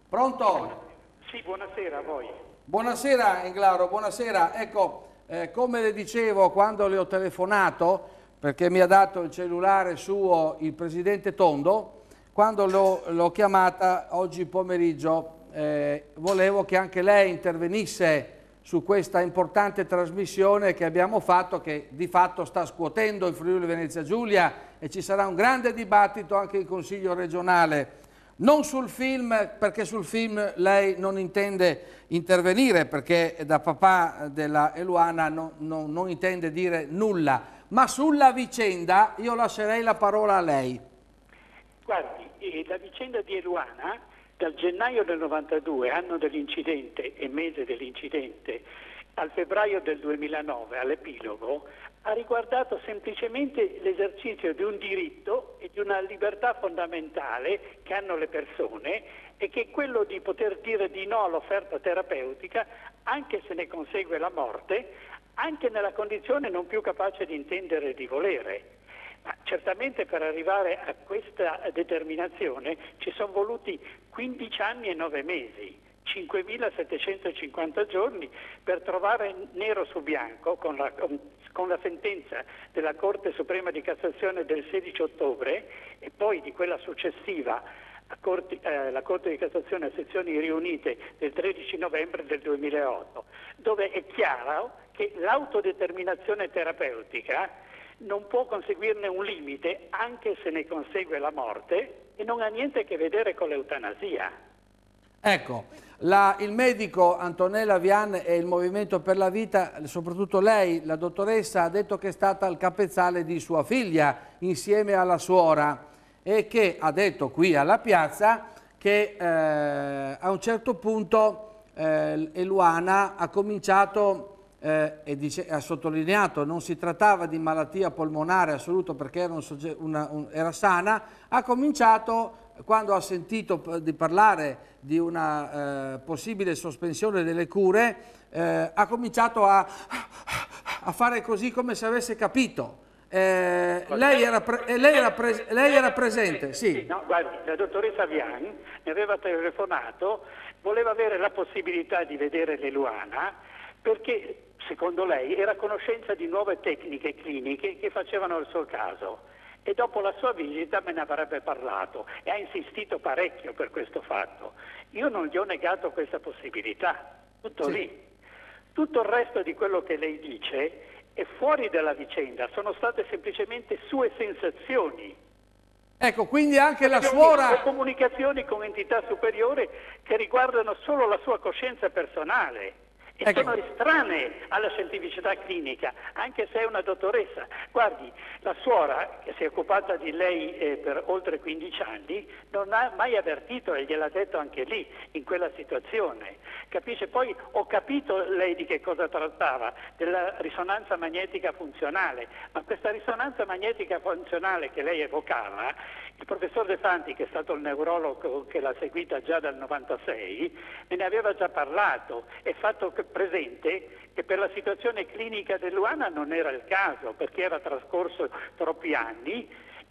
Pronto? Sì, buonasera a voi. Buonasera Englaro, buonasera. Ecco, come le dicevo quando le ho telefonato, perché mi ha dato il cellulare suo il presidente Tondo, quando l'ho chiamata oggi pomeriggio, volevo che anche lei intervenisse su questa importante trasmissione che abbiamo fatto, che di fatto sta scuotendo il Friuli Venezia Giulia, e ci sarà un grande dibattito anche in Consiglio regionale. Non sul film, perché sul film lei non intende intervenire, perché da papà della Eluana non intende dire nulla, ma sulla vicenda io lascerei la parola a lei. Guardi, la vicenda di Eluana, dal gennaio del 92, anno dell'incidente e mese dell'incidente, al febbraio del 2009, all'epilogo, ha riguardato semplicemente l'esercizio di un diritto e di una libertà fondamentale che hanno le persone, e che è quello di poter dire di no all'offerta terapeutica anche se ne consegue la morte, anche nella condizione non più capace di intendere e di volere. Ma certamente per arrivare a questa determinazione ci sono voluti 15 anni e 9 mesi. 5.750 giorni per trovare nero su bianco con la sentenza della Corte Suprema di Cassazione del 16 ottobre e poi di quella successiva la Corte di Cassazione a sezioni riunite del 13 novembre del 2008, dove è chiaro che l'autodeterminazione terapeutica non può conseguirne un limite anche se ne consegue la morte e non ha niente a che vedere con l'eutanasia. Ecco, il medico Antonella Vian e il Movimento per la Vita, soprattutto lei, la dottoressa, ha detto che è stata al capezzale di sua figlia insieme alla suora e che ha detto qui alla piazza che a un certo punto Eluana ha cominciato ha sottolineato non si trattava di malattia polmonare assoluto perché era sana, ha cominciato, quando ha sentito di parlare di una possibile sospensione delle cure, ha cominciato a fare così come se avesse capito. Lei era presente? Sì. No, guardi, la dottoressa Vian mi aveva telefonato, voleva avere la possibilità di vedere l'Eluana perché secondo lei era a conoscenza di nuove tecniche cliniche che facevano il suo caso, e dopo la sua visita me ne avrebbe parlato e ha insistito parecchio per questo fatto. Io non gli ho negato questa possibilità, tutto lì. Tutto il resto di quello che lei dice è fuori dalla vicenda, sono state semplicemente sue sensazioni. Ecco, quindi anche la suora... O comunicazioni con entità superiori che riguardano solo la sua coscienza personale. E sono estranee alla scientificità clinica, anche se è una dottoressa. Guardi, la suora, che si è occupata di lei per oltre 15 anni, non ha mai avvertito, e gliel'ha detto anche lì, in quella situazione. Capisce? Poi ho capito lei di che cosa trattava, della risonanza magnetica funzionale, ma questa risonanza magnetica funzionale che lei evocava, il professor De Fanti, che è stato il neurologo che l'ha seguita già dal 96, me ne aveva già parlato e fatto presente che per la situazione clinica dell'Eluana non era il caso, perché era trascorso troppi anni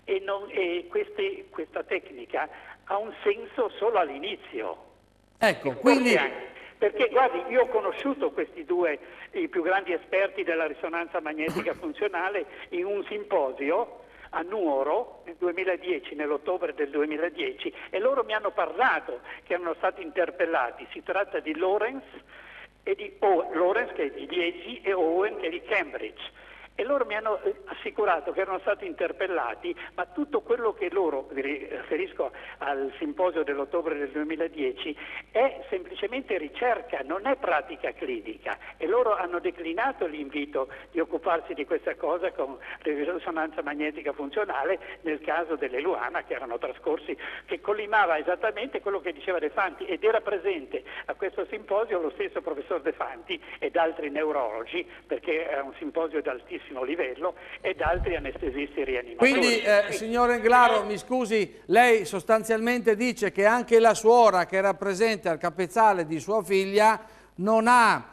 e questa tecnica ha un senso solo all'inizio. Ecco, quindi... Perché guardi, io ho conosciuto questi due, i più grandi esperti della risonanza magnetica funzionale, in un simposio a Nuoro nel 2010, nell'ottobre del 2010, e loro mi hanno parlato che erano stati interpellati. Si tratta di Lorenz che è di Liegi, e Owen che è di Cambridge. E loro mi hanno assicurato che erano stati interpellati, ma tutto quello che loro, mi riferisco al simposio dell'ottobre del 2010, è semplicemente ricerca, non è pratica clinica, e loro hanno declinato l'invito di occuparsi di questa cosa con risonanza magnetica funzionale nel caso dell'Eluana, che erano trascorsi, che collimava esattamente quello che diceva De Fanti, ed era presente a questo simposio lo stesso professor De Fanti ed altri neurologi, perché era un simposio d'altissimo livello, ed altri anestesisti rianimatori. Quindi, signor Englaro, mi scusi, lei sostanzialmente dice che anche la suora che era presente al capezzale di sua figlia non ha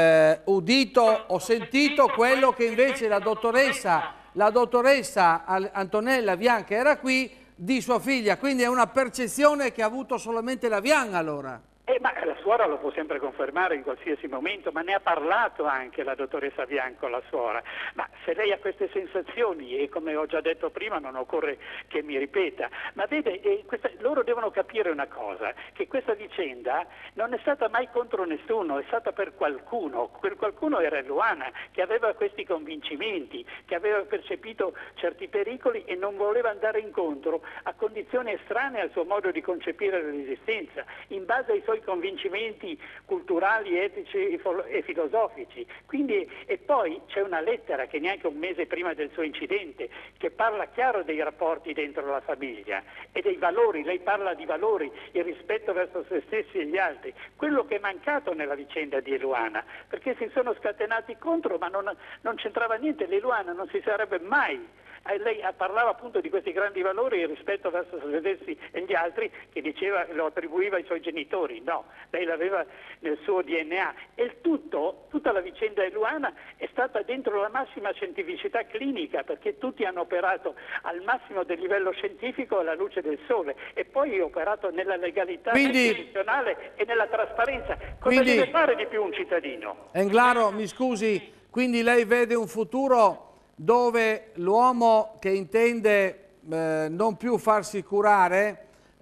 udito o sentito quello che invece la dottoressa Antonella Vian, che era qui, di sua figlia, quindi è una percezione che ha avuto solamente Lavian allora. Ma la suora lo può sempre confermare in qualsiasi momento, ma ne ha parlato anche la dottoressa Bianco, la suora. Ma se lei ha queste sensazioni, e come ho già detto prima non occorre che mi ripeta, ma vede, loro devono capire una cosa, che questa vicenda non è stata mai contro nessuno, è stata per qualcuno. Quel qualcuno era Eluana, che aveva questi convincimenti, che aveva percepito certi pericoli e non voleva andare incontro a condizioni estranee al suo modo di concepire l'esistenza, in base ai suoi convincimenti culturali, etici e filosofici. Quindi, e poi c'è una lettera che neanche un mese prima del suo incidente, che parla chiaro dei rapporti dentro la famiglia e dei valori. Lei parla di valori, il rispetto verso se stessi e gli altri, quello che è mancato nella vicenda di Eluana, perché si sono scatenati contro, ma non c'entrava niente. L'Eluana non si sarebbe mai, lei parlava appunto di questi grandi valori, il rispetto verso se stessi e gli altri, che diceva, lo attribuiva ai suoi genitori. No, lei l'aveva nel suo DNA, e tutta la vicenda Eluana è stata dentro la massima scientificità clinica, perché tutti hanno operato al massimo del livello scientifico alla luce del sole, e poi operato nella legalità istituzionale e nella trasparenza. Cosa deve fare di più un cittadino? Englaro, mi scusi, quindi lei vede un futuro dove l'uomo che intende non più farsi curare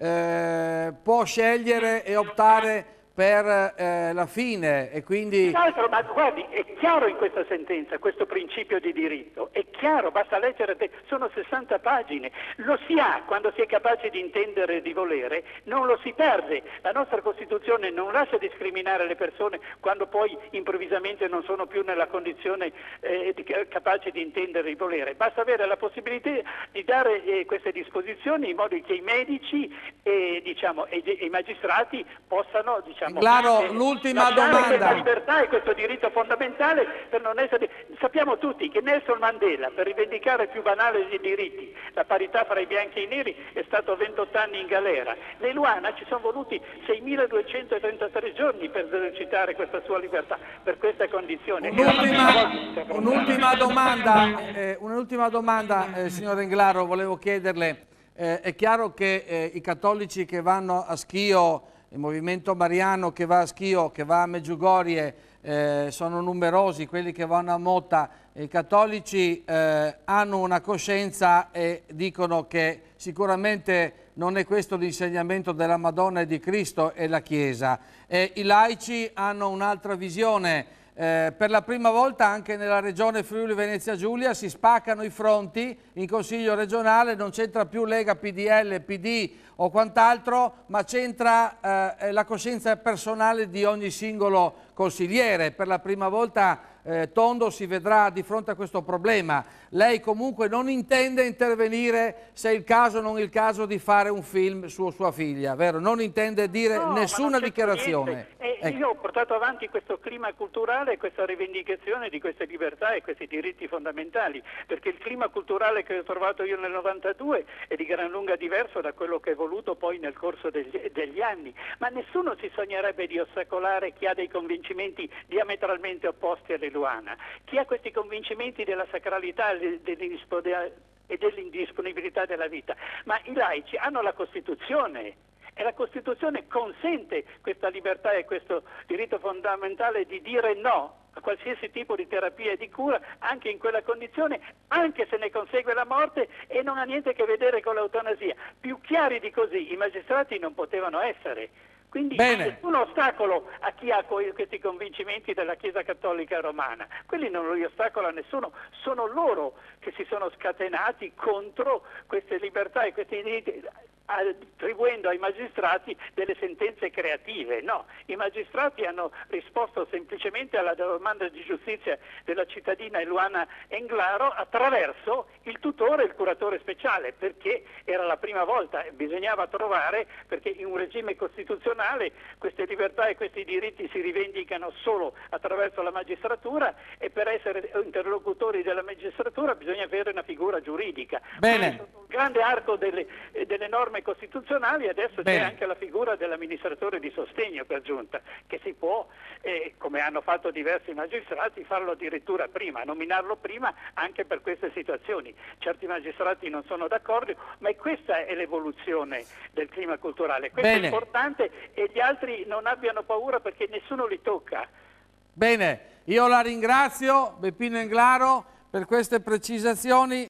può scegliere e optare per la fine, e quindi... L'altro, ma guardi, è chiaro in questa sentenza, questo principio di diritto, è chiaro, basta leggere, sono 60 pagine, lo si ha quando si è capaci di intendere e di volere, non lo si perde. La nostra Costituzione non lascia discriminare le persone quando poi improvvisamente non sono più nella condizione capace di intendere e di volere, basta avere la possibilità di dare queste disposizioni in modo che i medici e i magistrati possano, Claro, l'ultima domanda. Questa libertà e questo diritto fondamentale per non essere... Sappiamo tutti che Nelson Mandela, per rivendicare il più banale dei diritti, la parità fra i bianchi e i neri, è stato 28 anni in galera. L'Eluana ci sono voluti 6.233 giorni per esercitare questa sua libertà, per questa condizione. Un'ultima domanda, signor Englaro, volevo chiederle. È chiaro che i cattolici che vanno a Schio, il movimento mariano che va a Schio, che va a Medjugorje, sono numerosi, quelli che vanno a Mota. I cattolici hanno una coscienza e dicono che sicuramente non è questo l'insegnamento della Madonna e di Cristo e la Chiesa. I laici hanno un'altra visione. Per la prima volta anche nella regione Friuli Venezia Giulia si spaccano i fronti in Consiglio regionale, non c'entra più Lega, PDL, PD o quant'altro, ma c'entra la coscienza personale di ogni singolo consigliere. Per la prima volta Tondo si vedrà di fronte a questo problema. Lei comunque non intende intervenire se è il caso o non il caso di fare un film su sua figlia, vero? Non intende dire nessuna dichiarazione. Io ho portato avanti questo clima culturale, questa rivendicazione di queste libertà e questi diritti fondamentali, perché il clima culturale che ho trovato io nel 92 è di gran lunga diverso da quello che è voluto poi nel corso degli anni, ma nessuno si sognerebbe di ostacolare chi ha dei convincimenti diametralmente opposti all'Eluana, chi ha questi convincimenti della sacralità e dell'indisponibilità della vita, ma i laici hanno la Costituzione. E la Costituzione consente questa libertà e questo diritto fondamentale di dire no a qualsiasi tipo di terapia e di cura, anche in quella condizione, anche se ne consegue la morte, e non ha niente a che vedere con l'eutanasia. Più chiari di così i magistrati non potevano essere. Quindi nessun ostacolo a chi ha questi convincimenti della Chiesa Cattolica Romana. Quelli non li ostacola nessuno, sono loro che si sono scatenati contro queste libertà e questi diritti, attribuendo ai magistrati delle sentenze creative. No, i magistrati hanno risposto semplicemente alla domanda di giustizia della cittadina Eluana Englaro attraverso il tutore e il curatore speciale, perché era la prima volta, bisognava trovare, perché in un regime costituzionale queste libertà e questi diritti si rivendicano solo attraverso la magistratura, e per essere interlocutori della magistratura bisogna avere una figura giuridica. Bene. Il grande arco delle norme norme costituzionali, adesso c'è anche la figura dell'amministratore di sostegno per giunta, che si può, come hanno fatto diversi magistrati, farlo addirittura prima, nominarlo prima anche per queste situazioni. Certi magistrati non sono d'accordo, ma questa è l'evoluzione del clima culturale. Questo è importante, e gli altri non abbiano paura perché nessuno li tocca. Bene, io la ringrazio, Beppino Englaro, per queste precisazioni.